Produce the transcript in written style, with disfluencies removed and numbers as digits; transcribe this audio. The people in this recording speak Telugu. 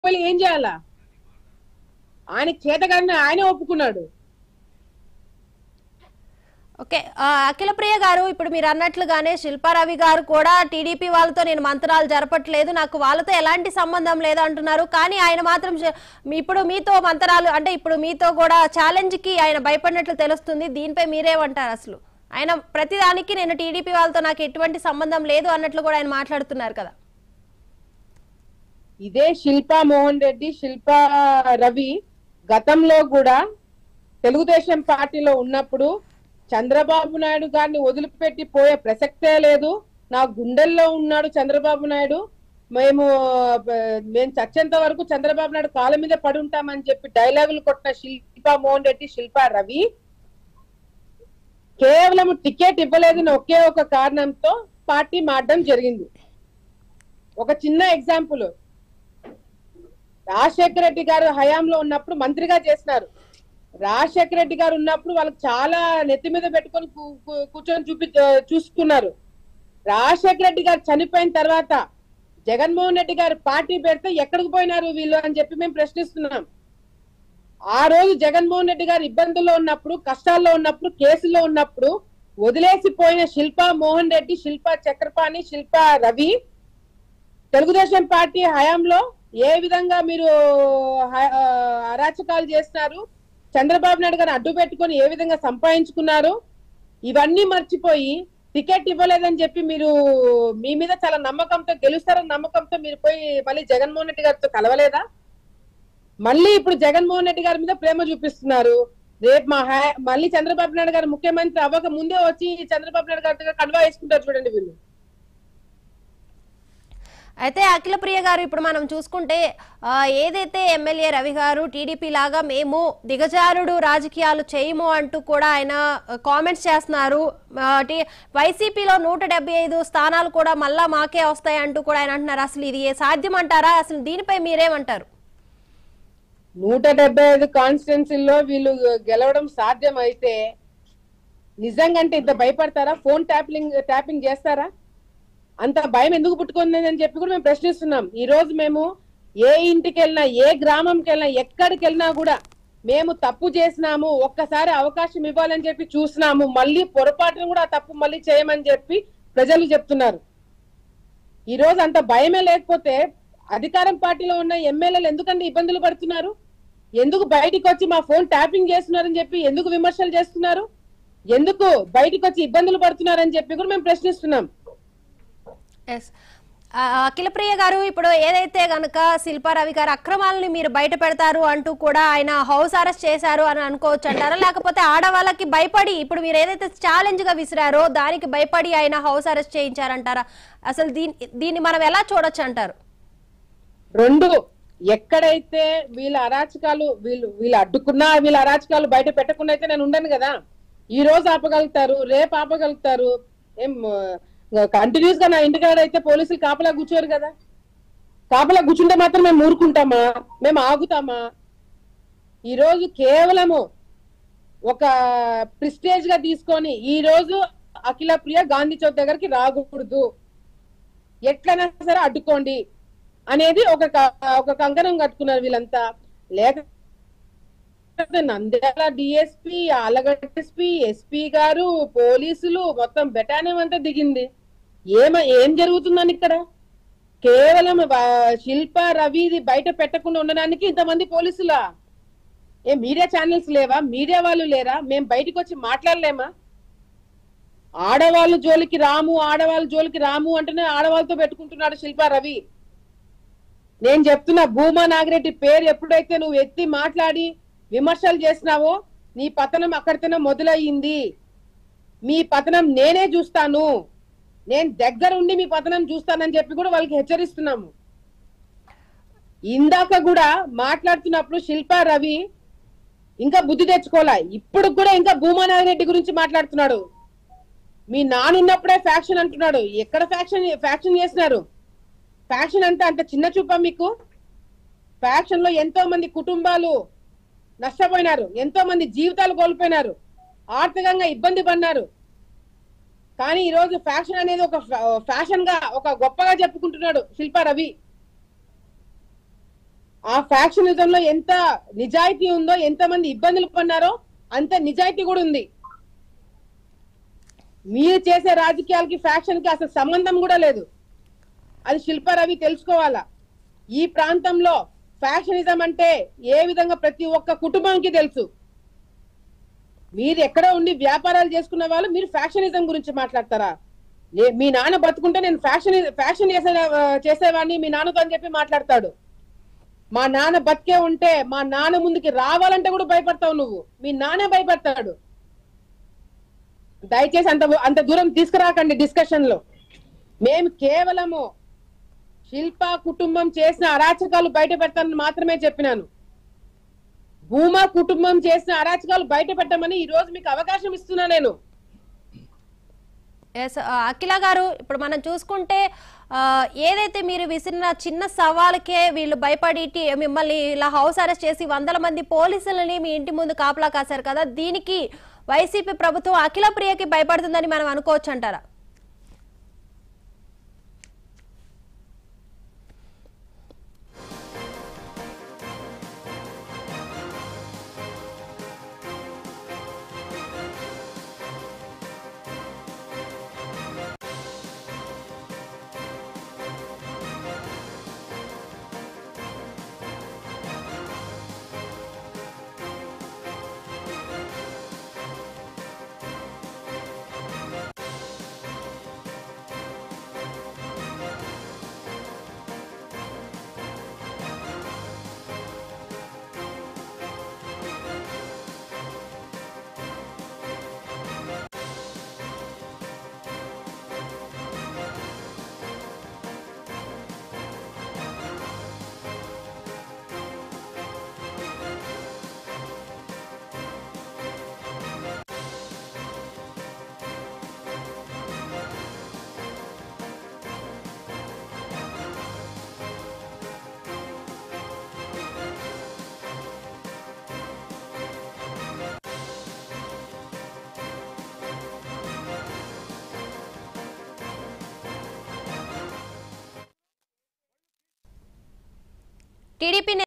ఏం చేయాలా? ఆయనకి చేతగానే ఆయనే ఒప్పుకున్నాడు. ఓకే. అఖిల ప్రియ గారు, ఇప్పుడు మీరు అన్నట్లుగానే శిల్పారవి గారు కూడా టీడీపీ వాళ్ళతో నేను మంత్రాలు జరపట్లేదు, నాకు వాళ్ళతో ఎలాంటి సంబంధం లేదు అంటున్నారు. కానీ ఆయన మాత్రం ఇప్పుడు మీతో మంత్రాలు అంటే ఇప్పుడు మీతో కూడా ఛాలెంజ్ కి ఆయన భయపడినట్లు తెలుస్తుంది. దీనిపై మీరేమంటారు? అసలు ఆయన ప్రతిదానికి నేను టీడీపీ వాళ్ళతో నాకు ఎటువంటి సంబంధం లేదు అన్నట్లు కూడా ఆయన మాట్లాడుతున్నారు కదా. ఇదే శిల్పా మోహన్ రెడ్డి, శిల్పా రవి గతంలో కూడా తెలుగుదేశం పార్టీలో ఉన్నప్పుడు చంద్రబాబు నాయుడు గారిని వదిలిపెట్టి పోయే ప్రసక్తే లేదు, నా గుండెల్లో ఉన్నాడు చంద్రబాబు నాయుడు, మేము చచ్చేంత వరకు చంద్రబాబు నాయుడు కాళ్ళ మీద పడి ఉంటామని చెప్పి డైలాగులు కొట్టిన శిల్పా మోహన్ రెడ్డి, శిల్పా రవి కేవలం టికెట్ ఇవ్వలేదని ఒకే ఒక కారణంతో పార్టీ మారడం జరిగింది. ఒక చిన్న ఎగ్జాంపుల్, రాజశేఖర రెడ్డి గారు హయాంలో ఉన్నప్పుడు మంత్రిగా చేసినారు. రాజశేఖర రెడ్డి గారు ఉన్నప్పుడు వాళ్ళకి చాలా నెత్తి మీద పెట్టుకొని కూర్చొని చూసుకున్నారు. రాజశేఖర రెడ్డి గారు చనిపోయిన తర్వాత జగన్మోహన్ రెడ్డి గారు పార్టీ పెడితే ఎక్కడికి పోయినారు వీళ్ళు అని చెప్పి మేము ప్రశ్నిస్తున్నాం. ఆ రోజు జగన్మోహన్ రెడ్డి గారు ఇబ్బందుల్లో ఉన్నప్పుడు, కష్టాల్లో ఉన్నప్పుడు, కేసుల్లో ఉన్నప్పుడు వదిలేసిపోయిన శిల్పా మోహన్ రెడ్డి, శిల్పా చక్రపాణి, శిల్పా రవి తెలుగుదేశం పార్టీ హయాంలో ఏ విధంగా మీరు అరాచకాలు చేస్తున్నారు, చంద్రబాబు నాయుడు గారు అడ్డు పెట్టుకొని ఏ విధంగా సంపాదించుకున్నారు, ఇవన్నీ మర్చిపోయి టికెట్ ఇవ్వలేదని చెప్పి మీరు మీ మీద చాలా నమ్మకంతో గెలుస్తారని నమ్మకంతో మీరు పోయి మళ్ళీ జగన్మోహన్ రెడ్డి గారితో కలవలేదా? మళ్ళీ ఇప్పుడు జగన్మోహన్ రెడ్డి గారి మీద ప్రేమ చూపిస్తున్నారు. రేపు మళ్ళీ చంద్రబాబు నాయుడు గారు ముఖ్యమంత్రి అవ్వక ముందే వచ్చి చంద్రబాబు నాయుడు గారి కండువా వేసుకుంటారు చూడండి వీళ్ళు. అయితే అఖిల ప్రియ గారు, ఇప్పుడు మనం చూసుకుంటే ఏదైతే ఎమ్మెల్యే రవి గారు టీడీపీ లాగా మేము దిగజారుడు రాజకీయాలు చేయము అంటూ కూడా ఆయన కామెంట్స్ చేస్తున్నారు. వైసీపీలో 175 స్థానాలు కూడా మళ్ళా మాకే వస్తాయి అంటూ కూడా ఆయన అంటున్నారు. అసలు ఇది సాధ్యం అంటారా? అసలు దీనిపై మీరేమంటారు? 175 కాన్స్టిట్యున్సీల్లో వీళ్ళు గెలవడం సాధ్యం అయితే నిజంగా ఇంత భయపడతారా? ఫోన్ ట్యాపింగ్ చేస్తారా? అంత భయం ఎందుకు పుట్టుకుంది అని చెప్పి కూడా మేము ప్రశ్నిస్తున్నాం. ఈ రోజు మేము ఏ ఇంటికి వెళ్ళినా, ఏ గ్రామంకి వెళ్ళినా, ఎక్కడికి వెళ్ళినా కూడా మేము తప్పు చేసినాము, ఒక్కసారి అవకాశం ఇవ్వాలని చెప్పి చూసినాము, మళ్ళీ పొరపాటును కూడా ఆ తప్పు మళ్ళీ చేయమని చెప్పి ప్రజలు చెప్తున్నారు. ఈ రోజు అంత భయమే లేకపోతే అధికారం పార్టీలో ఉన్న ఎమ్మెల్యేలు ఎందుకంటే ఇబ్బందులు పడుతున్నారు? ఎందుకు బయటికి వచ్చి మా ఫోన్ ట్యాపింగ్ చేస్తున్నారని చెప్పి ఎందుకు విమర్శలు చేస్తున్నారు? ఎందుకు బయటికి వచ్చి ఇబ్బందులు పడుతున్నారని చెప్పి కూడా మేము ప్రశ్నిస్తున్నాం. అఖిల ప్రియ గారు, ఇప్పుడు ఏదైతే గనక శిల్పారవి గారు అక్రమాలని మీరు బయట పెడతారు అంటూ కూడా ఆయన హౌస్ అరెస్ట్ చేశారు అని అనుకోవచ్చు అంటారా? లేకపోతే ఆడవాళ్ళకి భయపడి ఇప్పుడు మీరు ఏదైతే ఛాలెంజ్ గా విసిరారో దానికి భయపడి ఆయన హౌస్ అరెస్ట్ చేయించారంటారా? అసలు దీన్ని మనం ఎలా చూడొచ్చు అంటారు? రెండు, ఎక్కడైతే వీళ్ళ అరాచకాలు వీళ్ళు అడ్డుకున్నా వీళ్ళ అరాచకాలు బయట పెట్టకుండా అయితే నేను ఉండను కదా. ఈ రోజు ఆపగలుగుతారు, రేపు ఆపగలుగుతారు. ఏం కంటిన్యూస్ గా నా ఇంటికాడ అయితే పోలీసులు కాపలా కూర్చోరు కదా. కాపలా కూర్చుంటే మాత్రం మేము ఊరుకుంటామా? మేము ఆగుతామా? ఈ రోజు కేవలము ఒక ప్రిస్టేజ్ గా తీసుకొని ఈ రోజు అఖిల ప్రియ గాంధీ చౌక్ దగ్గరికి రాకూడదు, ఎట్లైనా సరే అడ్డుకోండి అనేది ఒక కంకణం కట్టుకున్నారు వీళ్ళంతా. లేక Nandyal DSP, Allagadda SP, SP గారు, పోలీసులు మొత్తం బెటాలియన్ అంతా దిగింది. ఏం జరుగుతుందని ఇక్కడ? కేవలం శిల్పా రవిది బయట పెట్టకుండా ఉండడానికి ఇంతమంది పోలీసులా? మీడియా ఛానల్స్ లేవా? మీడియా వాళ్ళు లేరా? మేము బయటకు వచ్చి మాట్లాడలేమా? ఆడవాళ్ళు జోలికి రాము, ఆడవాళ్ళ జోలికి రాము అంటేనే ఆడవాళ్ళతో పెట్టుకుంటున్నాడు శిల్పా రవి. నేను చెప్తున్నా, భూమా నాగిరెడ్డి పేరు ఎప్పుడైతే నువ్వు ఎత్తి మాట్లాడి విమర్శలు చేసినావో నీ పతనం అక్కడితోనే మొదలయ్యింది. మీ పతనం నేనే చూస్తాను, నేను దగ్గరుండి మీ పతనం చూస్తానని చెప్పి కూడా వాళ్ళకి హెచ్చరిస్తున్నాము. ఇందాక కూడా మాట్లాడుతున్నప్పుడు శిల్పా రవి ఇంకా బుద్ధి తెచ్చుకోలే, ఇప్పుడు కూడా ఇంకా భూమా నాగిరెడ్డి గురించి మాట్లాడుతున్నాడు. మీ నానున్నప్పుడే ఫ్యాక్షన్ అంటున్నాడు. ఎక్కడ ఫ్యాక్షన్ చేసినారు? ఫ్యాక్షన్ అంటే అంత చిన్న చూపా మీకు? ఫ్యాక్షన్ లో ఎంతో మంది కుటుంబాలు నష్టపోయినారు, ఎంతో మంది జీవితాలు కోల్పోయినారు, ఆర్థికంగా ఇబ్బంది పడినారు. కానీ ఈ రోజు ఫ్యాక్షన్ అనేది ఒక ఫ్యాషన్ గా, ఒక గొప్పగా చెప్పుకుంటున్నాడు శిల్పా రవి. ఆ ఫ్యాక్షనిజం లో ఎంత నిజాయితీ ఉందో, ఎంతమంది ఇబ్బందులు పన్నారో అంత నిజాయితీ కూడా ఉంది. మీరు చేసే రాజకీయాలకి ఫ్యాక్షన్ కి అసలు సంబంధం కూడా లేదు. అది శిల్పారవి తెలుసుకోవాలా. ఈ ప్రాంతంలో ఫ్యాక్షనిజం అంటే ఏ విధంగా ప్రతి ఒక్క కుటుంబానికి తెలుసు. మీరు ఎక్కడ ఉండి వ్యాపారాలు చేసుకున్న వాళ్ళు మీరు ఫ్యాక్షనిజం గురించి మాట్లాడతారా? మీ నాన్న బతుకుంటే నేను ఫ్యాక్షన్ చేసేవాడిని మీ నాన్నతో అని చెప్పి మాట్లాడతాడు. మా నాన్న బతికే ఉంటే మా నాన్న ముందుకి రావాలంటే కూడా భయపడతావు నువ్వు. మీ నాన్న భయపడతాడు. దయచేసి అంత దూరం తీసుకురాకండి డిస్కషన్ లో. మేము కేవలము శిల్ప కుటుంబం చేసిన అరాచకాలు బయట పెడతానని మాత్రమే చెప్పినాను. భూమా కుటుంబం చేసిన అరాచకాలు బయట పెట్టమని ఈ రోజు మీకు అవకాశం ఇస్తున్నా నేను. అఖిల గారు, ఇప్పుడు మనం చూసుకుంటే ఏదైతే మీరు విసిరిన చిన్న సవాలుకే వీళ్ళు భయపడి మిమ్మల్ని ఇలా హౌస్ అరెస్ట్ చేసి 100 మంది పోలీసులని మీ ఇంటి ముందు కాపలా కాశారు కదా, దీనికి వైసీపీ ప్రభుత్వం అఖిల ప్రియకి భయపడుతుందని మనం అనుకోవచ్చు అంటారా? టీడీపీ